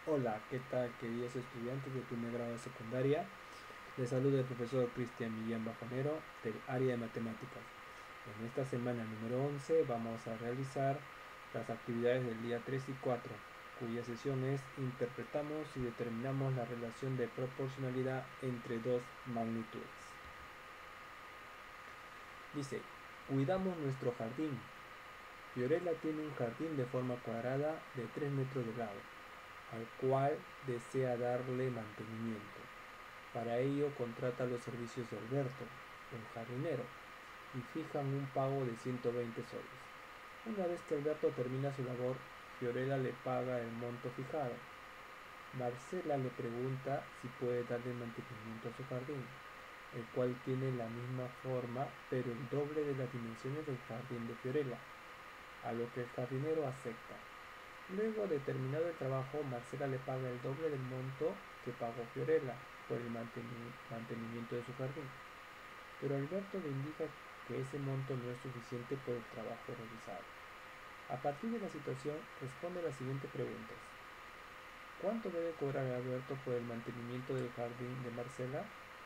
Hola, ¿qué tal queridos estudiantes de primer grado de secundaria? Les saluda el profesor Cristian Millán Bajonero del área de matemáticas. En esta semana número 11 vamos a realizar las actividades del día 3 y 4, cuya sesión es interpretamos y determinamos la relación de proporcionalidad entre dos magnitudes. Dice, cuidamos nuestro jardín. Fiorella tiene un jardín de forma cuadrada de 3 metros de lado, al cual desea darle mantenimiento. Para ello contrata los servicios de Alberto, un jardinero, y fijan un pago de 120 soles. Una vez que Alberto termina su labor, Fiorella le paga el monto fijado. Marcela le pregunta si puede darle mantenimiento a su jardín, el cual tiene la misma forma pero el doble de las dimensiones del jardín de Fiorella, a lo que el jardinero acepta. Luego de terminado el trabajo, Marcela le paga el doble del monto que pagó Fiorella por el mantenimiento de su jardín. Pero Alberto le indica que ese monto no es suficiente por el trabajo realizado. A partir de la situación, responde las siguientes preguntas. ¿Cuánto debe cobrar Alberto por el mantenimiento del jardín de Marcela?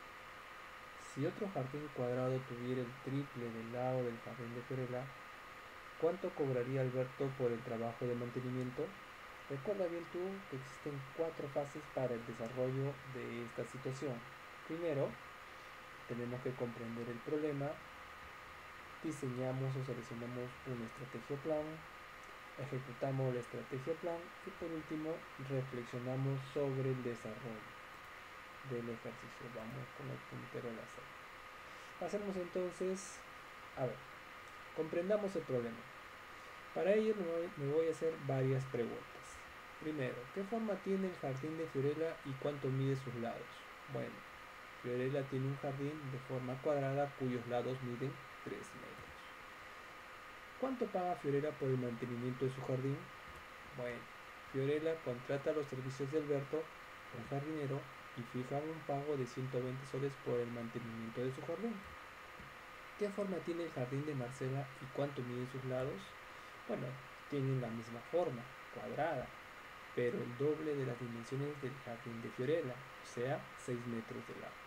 Si otro jardín cuadrado tuviera el triple del lado del jardín de Fiorella, ¿cuánto cobraría Alberto por el trabajo de mantenimiento? Recuerda bien tú que existen 4 fases para el desarrollo de esta situación. Primero, tenemos que comprender el problema, diseñamos o seleccionamos una estrategia o plan, ejecutamos la estrategia o plan y por último reflexionamos sobre el desarrollo del ejercicio. Vamos con el puntero al azar. Hacemos entonces, a ver, comprendamos el problema. Para ello me voy a hacer varias preguntas. Primero, ¿qué forma tiene el jardín de Fiorella y cuánto mide sus lados? Bueno, Fiorella tiene un jardín de forma cuadrada cuyos lados miden 3 metros. ¿Cuánto paga Fiorella por el mantenimiento de su jardín? Bueno, Fiorella contrata los servicios de Alberto, un jardinero, y fija un pago de 120 soles por el mantenimiento de su jardín. ¿Qué forma tiene el jardín de Marcela y cuánto miden sus lados? Bueno, tienen la misma forma, cuadrada, pero el doble de las dimensiones del jardín de Fiorella, o sea, 6 metros de lado.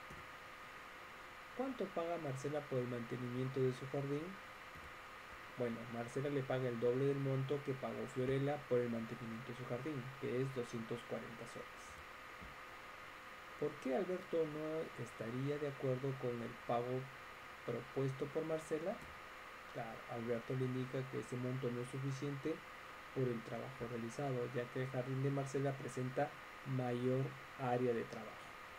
¿Cuánto paga Marcela por el mantenimiento de su jardín? Bueno, Marcela le paga el doble del monto que pagó Fiorella por el mantenimiento de su jardín, que es 240 soles. ¿Por qué Alberto no estaría de acuerdo con el pago propuesto por Marcela? Claro, Alberto le indica que ese monto no es suficiente por el trabajo realizado, ya que el jardín de Marcela presenta mayor área de trabajo.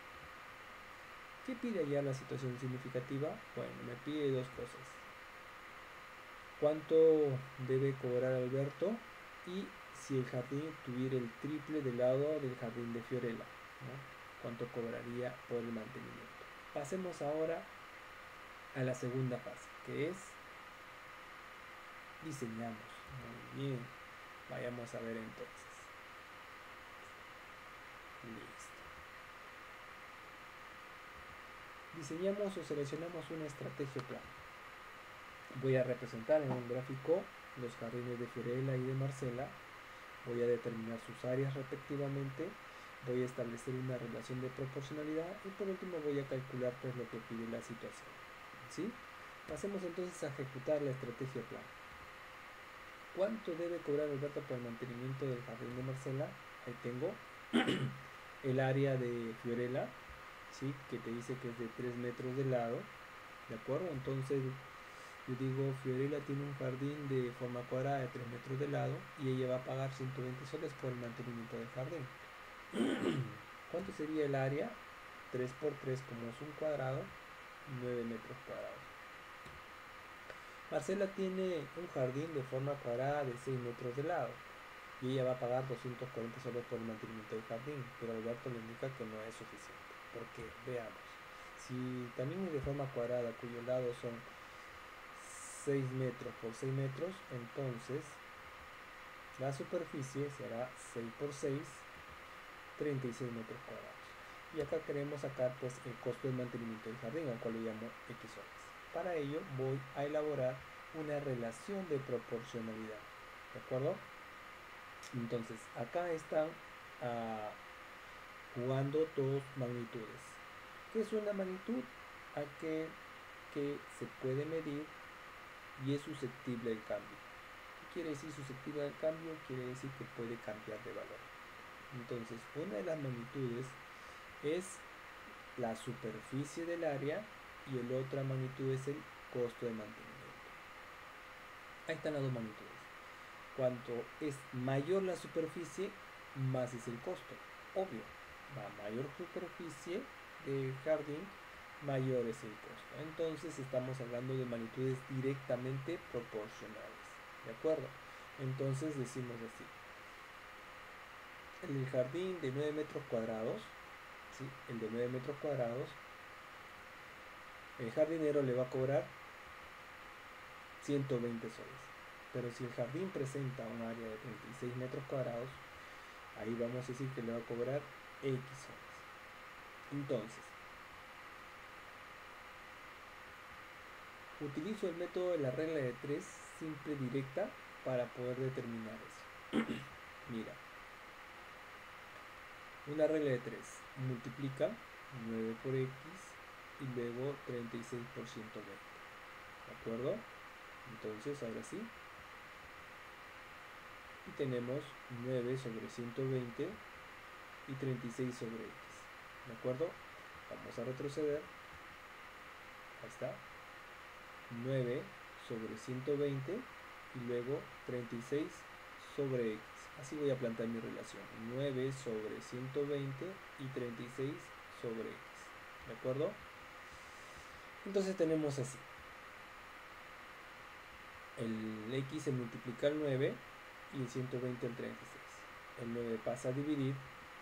¿Qué pide allá la situación significativa? Bueno, me pide dos cosas. ¿Cuánto debe cobrar Alberto? Y si el jardín tuviera el triple del lado del jardín de Fiorella, ¿no? ¿Cuánto cobraría por el mantenimiento? Pasemos ahora a la segunda fase, que es diseñamos. Muy bien, vayamos a ver entonces. Listo. Diseñamos o seleccionamos una estrategia o plan. Voy a representar en un gráfico los jardines de Fiorella y de Marcela. Voy a determinar sus áreas respectivamente. Voy a establecer una relación de proporcionalidad y por último voy a calcular pues lo que pide la situación. ¿Sí? Pasemos entonces a ejecutar la estrategia o plan. ¿Cuánto debe cobrar Alberto por el mantenimiento del jardín de Marcela? Ahí tengo el área de Fiorella, ¿sí? Que te dice que es de 3 metros de lado, ¿de acuerdo? Entonces yo digo, Fiorella tiene un jardín de forma cuadrada de 3 metros de lado y ella va a pagar 120 soles por el mantenimiento del jardín. ¿Cuánto sería el área? 3 por 3, como es un cuadrado, 9 metros cuadrados. Marcela tiene un jardín de forma cuadrada de 6 metros de lado y ella va a pagar 240 soles por el mantenimiento del jardín, pero Alberto le indica que no es suficiente. Porque, veamos, si también es de forma cuadrada cuyos lados son 6 metros por 6 metros, entonces la superficie será 6 por 6, 36 metros cuadrados. Y acá queremos sacar pues el costo del mantenimiento del jardín, al cual le llamo X horas. Para ello voy a elaborar una relación de proporcionalidad, ¿de acuerdo? Entonces acá están jugando dos magnitudes. ¿Qué es una magnitud? Aquel que se puede medir y es susceptible al cambio. ¿Qué quiere decir susceptible al cambio? Quiere decir que puede cambiar de valor. Entonces, una de las magnitudes es la superficie del área y la otra magnitud es el costo de mantenimiento. Ahí están las dos magnitudes. Cuanto es mayor la superficie, más es el costo. Obvio, a mayor superficie de jardín, mayor es el costo. Entonces estamos hablando de magnitudes directamente proporcionales. ¿De acuerdo? Entonces decimos así. El jardín de 9 metros cuadrados, ¿sí? El de 9 metros cuadrados, el jardinero le va a cobrar 120 soles. Pero si el jardín presenta un área de 36 metros cuadrados, ahí vamos a decir que le va a cobrar X soles. Entonces, utilizo el método de la regla de 3 simple directa para poder determinar eso. Mira, una regla de 3 multiplica 9 por X y luego 36 por 120. ¿De acuerdo? Entonces, ahora sí. Y tenemos 9 sobre 120 y 36 sobre X. ¿De acuerdo? Vamos a retroceder. Ahí está. 9 sobre 120 y luego 36 sobre X. Así voy a plantear mi relación. 9 sobre 120 y 36 sobre X. ¿De acuerdo? Entonces tenemos así. El X se multiplica al 9 y el 120 al 36. El 9 pasa a dividir.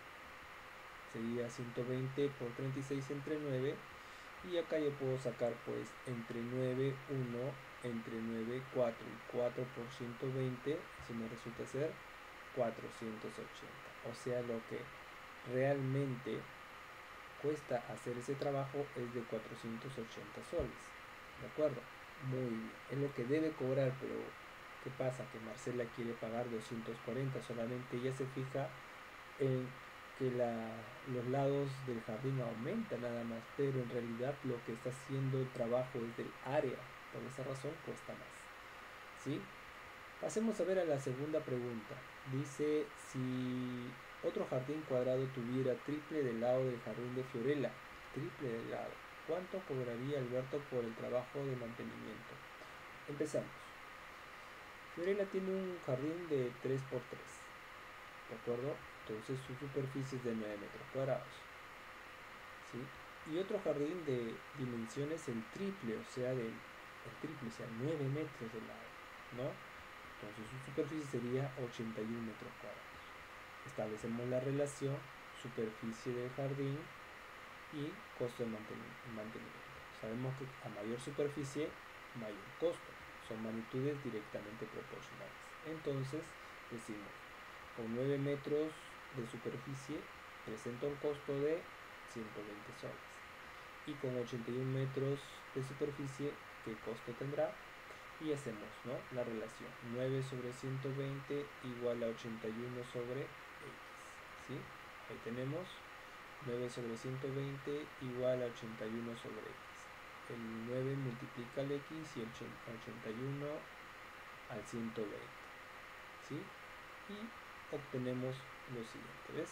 Sería 120 por 36 entre 9. Y acá yo puedo sacar pues entre 9, 1, entre 9, 4 y 4 por 120. Eso me resulta ser 480. O sea, lo que realmente cuesta hacer ese trabajo es de 480 soles. ¿De acuerdo? Muy bien. Es lo que debe cobrar, pero ¿qué pasa? Que Marcela quiere pagar 240. Solamente ella se fija en que los lados del jardín aumentan nada más, pero en realidad lo que está haciendo el trabajo es del área. Por esa razón cuesta más. ¿Sí? Pasemos a ver a la segunda pregunta. Dice, si otro jardín cuadrado tuviera triple del lado del jardín de Fiorella, triple del lado, ¿cuánto cobraría Alberto por el trabajo de mantenimiento? Empezamos. Fiorella tiene un jardín de 3x3, ¿de acuerdo? Entonces su superficie es de 9 metros cuadrados, ¿sí? Y otro jardín de dimensiones el triple, o sea, el triple, o sea, 9 metros de lado, ¿no? Entonces su superficie sería 81 metros cuadrados. Establecemos la relación superficie del jardín y costo de mantenimiento. Sabemos que a mayor superficie, mayor costo. Son magnitudes directamente proporcionales. Entonces decimos, con 9 metros de superficie presenta un costo de 120 soles. Y con 81 metros de superficie, ¿qué costo tendrá? Y hacemos, ¿no?, la relación 9 sobre 120 igual a 81 sobre X, ¿sí? Ahí tenemos 9 sobre 120 igual a 81 sobre X. El 9 multiplica el X y el 81 al 120, ¿sí? Y obtenemos lo siguiente, ¿ves?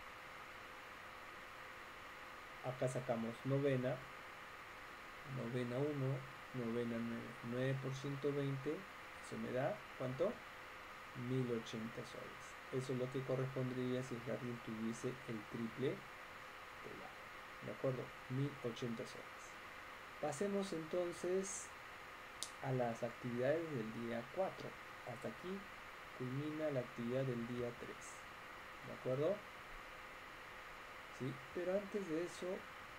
Acá sacamos novena 1, novena 9 por 120, eso me da, ¿cuánto? 1080 soles. Eso es lo que correspondería si el jardín tuviese el triple de lado. ¿De acuerdo? 1080 soles. Pasemos entonces a las actividades del día 4. Hasta aquí culmina la actividad del día 3. ¿De acuerdo? ¿Sí? Pero antes de eso,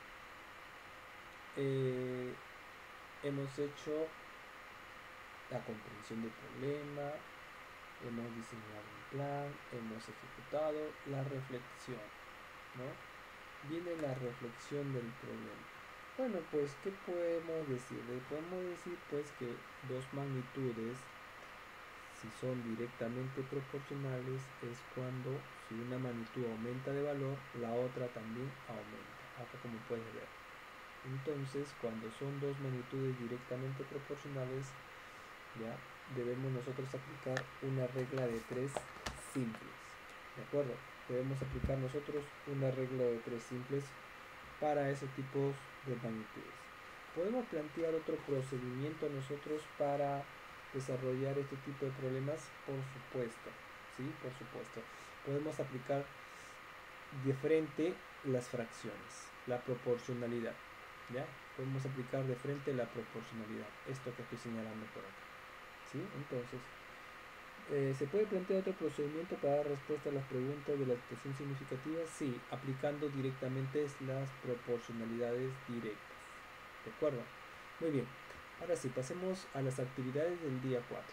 hemos hecho la comprensión del problema, hemos diseñado un plan, hemos ejecutado la reflexión, ¿no? Viene la reflexión del problema. Bueno, pues, ¿qué podemos decir? Podemos decir, pues, que dos magnitudes Si son directamente proporcionales es cuando si una magnitud aumenta de valor, la otra también aumenta, acá como puedes ver. Entonces, cuando son dos magnitudes directamente proporcionales, ya debemos nosotros aplicar una regla de tres simples. ¿De acuerdo? Debemos aplicar nosotros una regla de tres simples para ese tipo de magnitudes. Podemos plantear otro procedimiento nosotros para desarrollar este tipo de problemas, por supuesto, ¿sí? Por supuesto. Podemos aplicar de frente las fracciones, la proporcionalidad, ¿ya? Podemos aplicar de frente la proporcionalidad, esto que estoy señalando por acá, ¿sí? Entonces, ¿se puede plantear otro procedimiento para dar respuesta a las preguntas de la expresión significativa? Sí, aplicando directamente las proporcionalidades directas. ¿De acuerdo? Muy bien. Ahora sí, pasemos a las actividades del día 4.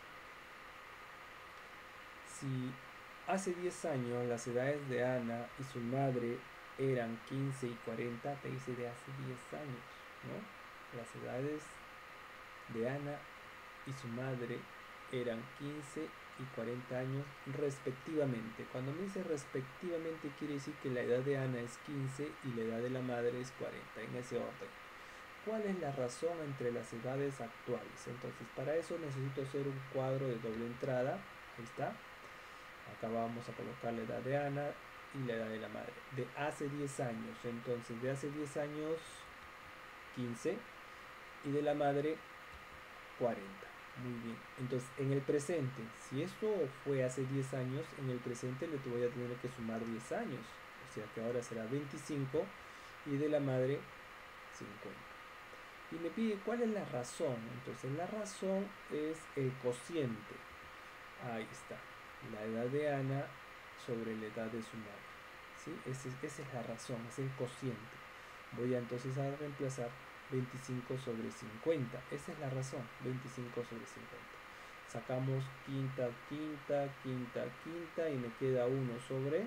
Si hace 10 años las edades de Ana y su madre eran 15 y 40, te dice de hace 10 años, ¿no? Las edades de Ana y su madre eran 15 y 40 años respectivamente. Cuando me dice respectivamente quiere decir que la edad de Ana es 15 y la edad de la madre es 40, en ese orden. ¿Cuál es la razón entre las edades actuales? Entonces, para eso necesito hacer un cuadro de doble entrada. Ahí está. Acá vamos a colocar la edad de Ana y la edad de la madre. De hace 10 años. Entonces, de hace 10 años, 15. Y de la madre, 40. Muy bien. Entonces, en el presente, si esto fue hace 10 años, en el presente le voy a tener que sumar 10 años. O sea que ahora será 25 y de la madre 50. Y me pide cuál es la razón. Entonces la razón es el cociente. Ahí está. La edad de Ana sobre la edad de su madre. ¿Sí? Esa es la razón, es el cociente. Voy a entonces a reemplazar 25 sobre 50. Esa es la razón, 25 sobre 50. Sacamos quinta, quinta, quinta, quinta y me queda 1 sobre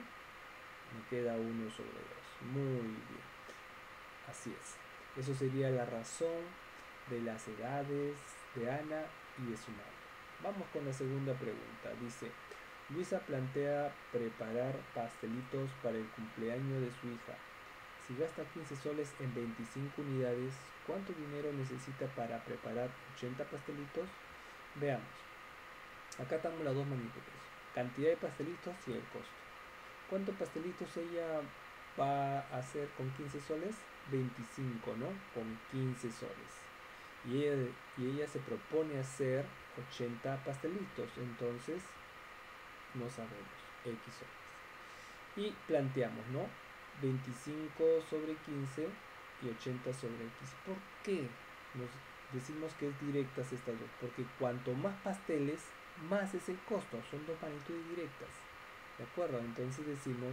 2. Muy bien. Así es. Eso sería la razón de las edades de Ana y de su madre. Vamos con la segunda pregunta. Dice, Luisa plantea preparar pastelitos para el cumpleaños de su hija. Si gasta 15 soles en 25 unidades, ¿cuánto dinero necesita para preparar 80 pastelitos? Veamos. Acá estamos las dos magnitudes. Cantidad de pastelitos y el costo. ¿Cuántos pastelitos ella va a hacer con 15 soles? 25, ¿no? Con 15 soles. Y ella se propone hacer 80 pastelitos. Entonces, no sabemos. X soles. Y planteamos, ¿no? 25 sobre 15 y 80 sobre X. ¿Por qué nos decimos que es directas estas dos? Porque cuanto más pasteles, más es el costo. Son dos magnitudes directas. ¿De acuerdo? Entonces decimos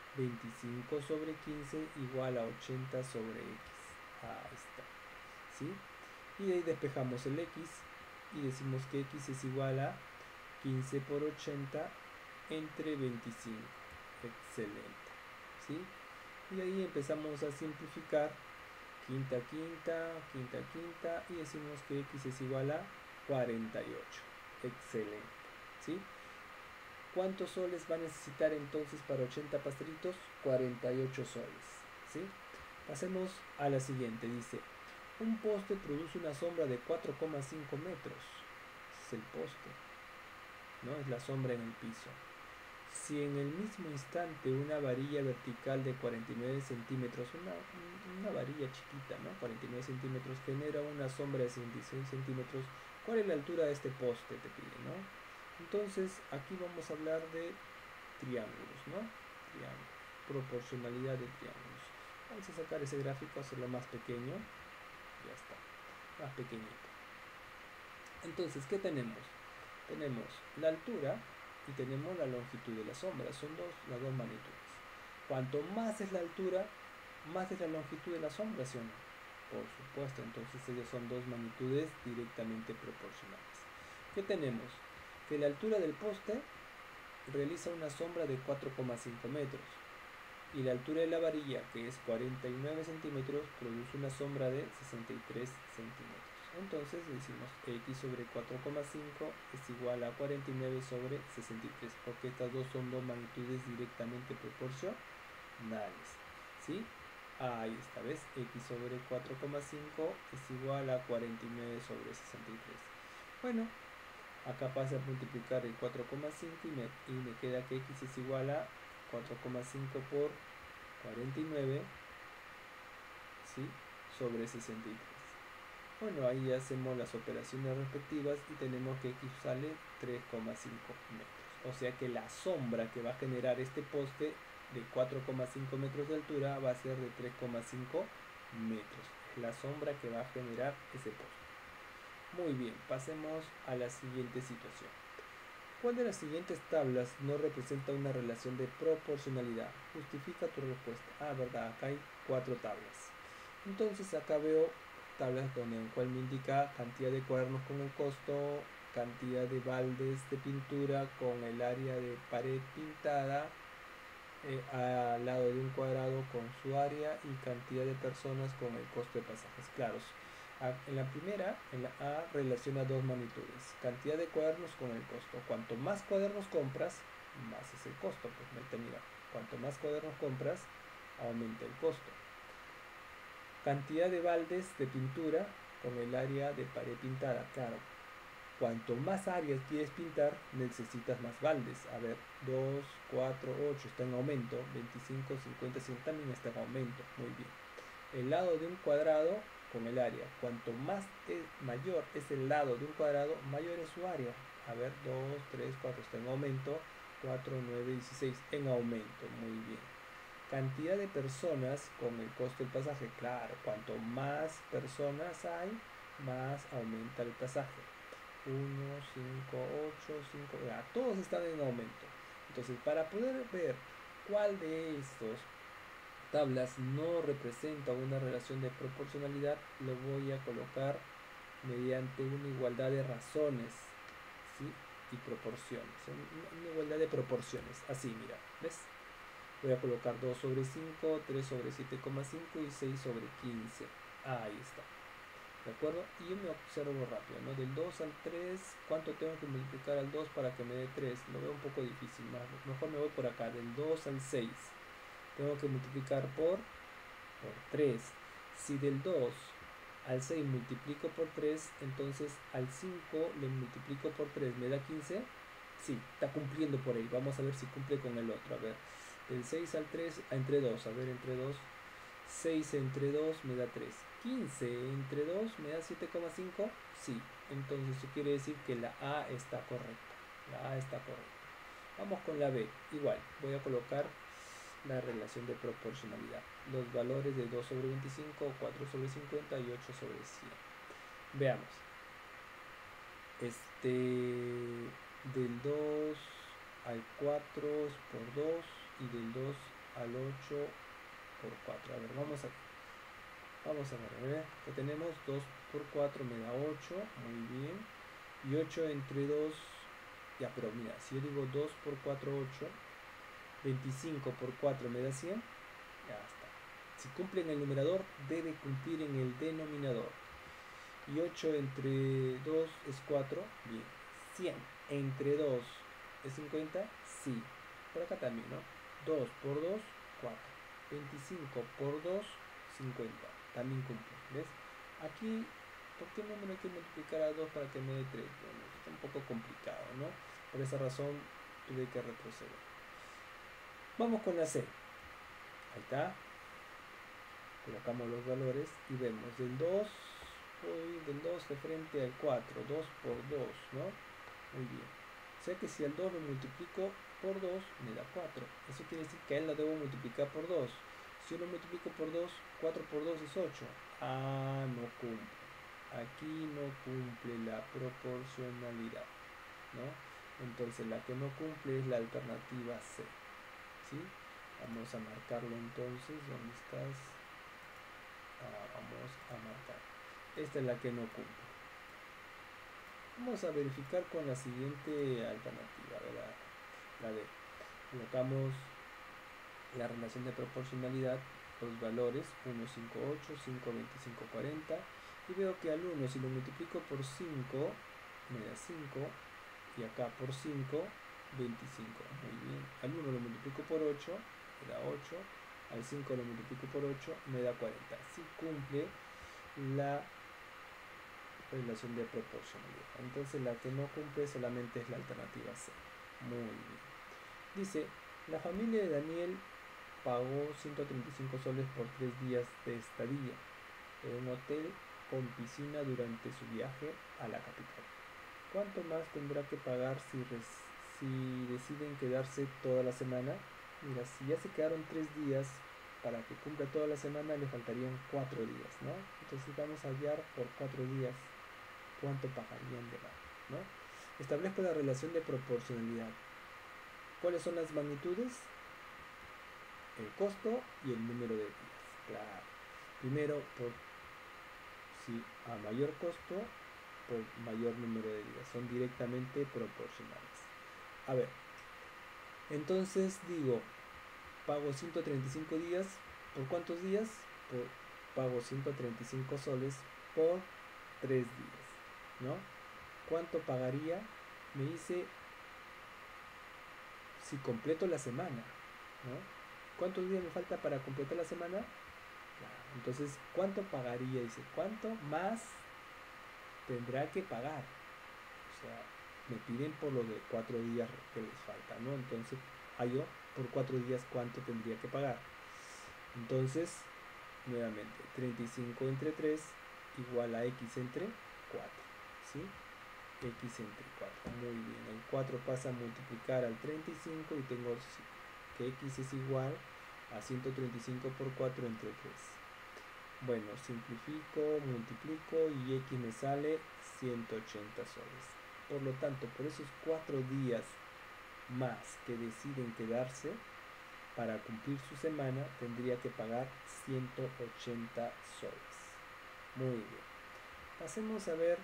25 sobre 15 igual a 80 sobre X. Ahí está. ¿Sí? Y de ahí despejamos el X y decimos que X es igual a 15 por 80 entre 25. Excelente. ¿Sí? Y ahí empezamos a simplificar quinta, quinta, quinta, quinta y decimos que X es igual a 48. Excelente. ¿Sí? ¿Cuántos soles va a necesitar entonces para 80 pastelitos? 48 soles. ¿Sí? Pasemos a la siguiente. Dice, un poste produce una sombra de 4,5 metros. Es el poste, ¿no? Es la sombra en el piso. Si en el mismo instante una varilla vertical de 49 centímetros, una varilla chiquita, ¿no? 49 centímetros, genera una sombra de 66 centímetros, ¿cuál es la altura de este poste? Te pide, ¿no? Entonces, aquí vamos a hablar de triángulos, ¿no? Triángulos, proporcionalidad de triángulos. Vamos a sacar ese gráfico, hacerlo más pequeño. Ya está, más pequeñito. Entonces, ¿qué tenemos? Tenemos la altura y tenemos la longitud de la sombra. Son las dos magnitudes. Cuanto más es la altura, más es la longitud de la sombra, ¿sí o no? Por supuesto, entonces ellos son dos magnitudes directamente proporcionales. ¿Qué tenemos? Que la altura del poste realiza una sombra de 4,5 metros y la altura de la varilla, que es 49 centímetros, produce una sombra de 63 centímetros. Entonces decimos x sobre 4,5 es igual a 49 sobre 63, porque estas dos son dos magnitudes directamente proporcionales, ¿sí? Ahí está, ¿ves? X sobre 4,5 es igual a 49 sobre 63. Bueno, acá pasa a multiplicar el 4,5 y me queda que x es igual a 4,5 por 49, ¿sí? Sobre 63. Bueno, ahí hacemos las operaciones respectivas y tenemos que x sale 3,5 metros. O sea que la sombra que va a generar este poste de 4,5 metros de altura va a ser de 3,5 metros. Es la sombra que va a generar ese poste. Muy bien, pasemos a la siguiente situación. ¿Cuál de las siguientes tablas no representa una relación de proporcionalidad? Justifica tu respuesta. Ah, verdad, acá hay 4 tablas. Entonces acá veo tablas donde en cual me indica cantidad de cuadernos con el costo, cantidad de baldes de pintura con el área de pared pintada, al lado de un cuadrado con su área y cantidad de personas con el costo de pasajes. Claros. En la primera, en la A, relaciona dos magnitudes. Cantidad de cuadernos con el costo. Cuanto más cuadernos compras, más es el costo. Pues mira, cuanto más cuadernos compras, aumenta el costo. Cantidad de baldes de pintura con el área de pared pintada. Claro, cuanto más áreas quieres pintar, necesitas más baldes. A ver, 2, 4, 8 está en aumento. 25, 50, 100 también está en aumento. Muy bien. El lado de un cuadrado con el área. Cuanto mayor es el lado de un cuadrado, mayor es su área. A ver, 2, 3, 4 está en aumento. 4, 9, 16 en aumento. Muy bien. Cantidad de personas con el costo del pasaje. Claro, cuanto más personas hay, más aumenta el pasaje. 1, 5, 8, 5, todos están en aumento. Entonces, para poder ver cuál de estos tablas no representa una relación de proporcionalidad, lo voy a colocar mediante una igualdad de razones, ¿sí? Y proporciones, una igualdad de proporciones, así mira, ¿ves? Voy a colocar 2 sobre 5, 3 sobre 7,5 y 6 sobre 15, ahí está, ¿de acuerdo? Y yo me observo rápido, ¿no? Del 2 al 3, ¿cuánto tengo que multiplicar al 2 para que me dé 3? Lo veo un poco difícil, mejor me voy por acá, del 2 al 6 tengo que multiplicar por 3. Si del 2 al 6 multiplico por 3, entonces al 5 le multiplico por 3, ¿me da 15? Sí, está cumpliendo por ahí. Vamos a ver si cumple con el otro. A ver, del 6 al 3, entre 2. A ver, entre 2. 6 entre 2 me da 3. 15 entre 2 me da 7,5. Sí, entonces eso quiere decir que la A está correcta. La A está correcta. Vamos con la B. Igual, voy a colocar la relación de proporcionalidad. Los valores de 2 sobre 25, 4 sobre 50 y 8 sobre 100. Veamos. Del 2 al 4 es por 2 y del 2 al 8 por 4. A ver, vamos a ver, que tenemos 2 por 4 me da 8, muy bien. Y 8 entre 2, ya, pero mira, si yo digo 2 por 4, 8, 25 por 4 me da 100, ya está. Si cumple en el numerador, debe cumplir en el denominador. Y 8 entre 2 es 4, bien. 100 entre 2 es 50, sí. Por acá también, ¿no? 2 por 2, 4. 25 por 2, 50. También cumple, ¿ves? Aquí, ¿por qué no me hay que multiplicar a 2 para que me dé 3? Bueno, está un poco complicado, ¿no? Por esa razón tuve que retroceder. Vamos con la C. Ahí está. Colocamos los valores y vemos del 2, del 2 de frente al 4, 2 por 2, ¿no? Muy bien. O sea que si al 2 lo multiplico por 2, me da 4. Eso quiere decir que a él lo debo multiplicar por 2. Si yo lo multiplico por 2, 4 por 2 es 8. Ah, no cumple. Aquí no cumple la proporcionalidad, ¿no? Entonces la que no cumple es la alternativa C, ¿sí? Vamos a marcarlo entonces. ¿Dónde estás? Vamos a marcar. Esta es la que no cumple. Vamos a verificar con la siguiente alternativa, ¿verdad? La D. Colocamos la relación de proporcionalidad, los valores 1, 5, 8, 5, 25, 40 y veo que al 1 si lo multiplico por 5 me da 5 y acá por 5 25. Muy bien, al 1 lo multiplico por 8 me da 8, al 5 lo multiplico por 8 me da 40. Si cumple la relación de proporcionalidad. Entonces la que no cumple solamente es la alternativa C. Muy bien. Dice, la familia de Daniel pagó 135 soles por 3 días de estadía en un hotel con piscina durante su viaje a la capital. ¿Cuánto más tendrá que pagar si deciden quedarse toda la semana? Mira, si ya se quedaron 3 días, para que cumpla toda la semana le faltarían 4 días, ¿no? Entonces vamos a hallar por 4 días cuánto pagarían de más, ¿no? Establezco la relación de proporcionalidad. ¿Cuáles son las magnitudes? El costo y el número de días. Claro. Primero, si a mayor costo, por mayor número de días. Son directamente proporcionales. A ver, entonces digo, pago 135 días. ¿Por cuántos días? Pago 135 soles por 3 días, ¿no? ¿Cuánto pagaría? Me dice si completo la semana, ¿no? ¿Cuántos días me falta para completar la semana? Entonces, ¿cuánto pagaría? Dice, ¿cuánto más tendrá que pagar? O sea, me piden por lo de 4 días que les falta, ¿no? Entonces, hallo por 4 días cuánto tendría que pagar. Entonces, nuevamente, 35 entre 3 igual a x entre 4, ¿sí? X entre 4, muy bien. El 4 pasa a multiplicar al 35 y tengo que x es igual a 135 por 4 entre 3. Bueno, simplifico, multiplico y x me sale 180 soles. Por lo tanto, por esos 4 días más que deciden quedarse para cumplir su semana, tendría que pagar 180 soles. Muy bien. Pasemos a ver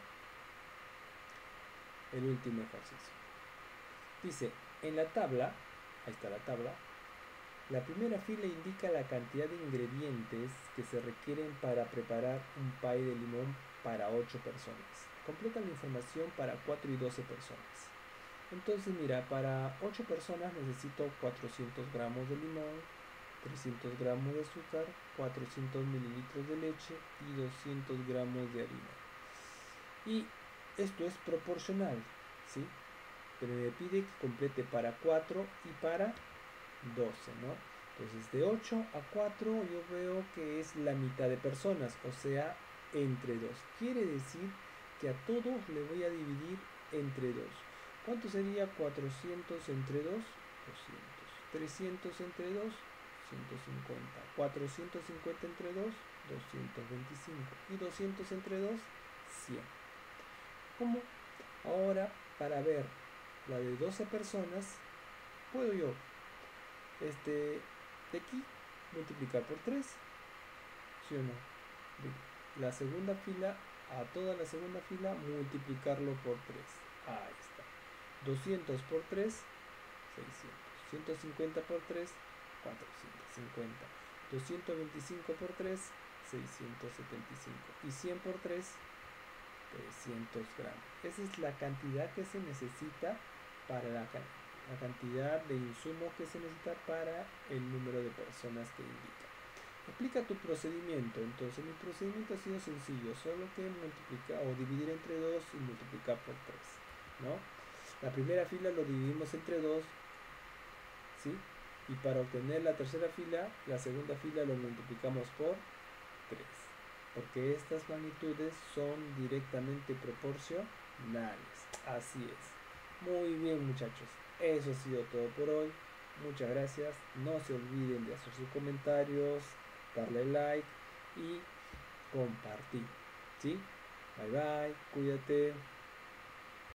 el último ejercicio. Dice, en la tabla, ahí está la tabla, la primera fila indica la cantidad de ingredientes que se requieren para preparar un pie de limón para 8 personas. Completa la información para 4 y 12 personas. Entonces mira, para 8 personas necesito 400 gramos de limón, 300 gramos de azúcar, 400 mililitros de leche y 200 gramos de harina. Y esto es proporcional, ¿sí? Pero me pide que complete para 4 y para 12, ¿no? Entonces de 8 a 4 yo veo que es la mitad de personas, o sea, entre 2. Quiere decir que a todos le voy a dividir entre 2. ¿Cuánto sería 400 entre 2? 200. 300 entre 2, 150. 450 entre 2, 225. Y 200 entre 2, 100. ¿Cómo? Ahora, para ver la de 12 personas, puedo yo de aquí multiplicar por 3, ¿sí o no? La segunda fila, a toda la segunda fila multiplicarlo por 3. Ahí está. 200 por 3, 600. 150 por 3, 450. 225 por 3, 675. Y 100 por 3, 300 gramos. Esa es la cantidad que se necesita para la cantidad de insumos que se necesita para el número de personas que indica. Explica tu procedimiento. Entonces mi procedimiento ha sido sencillo, solo que multiplicar o dividir entre 2 y multiplicar por 3, ¿no? La primera fila lo dividimos entre 2, ¿sí? Y para obtener la tercera fila, la segunda fila lo multiplicamos por 3, porque estas magnitudes son directamente proporcionales. Así es. Muy bien, muchachos. Eso ha sido todo por hoy. Muchas gracias. No se olviden de hacer sus comentarios, darle like y compartir. ¿Sí? Bye bye. Cuídate.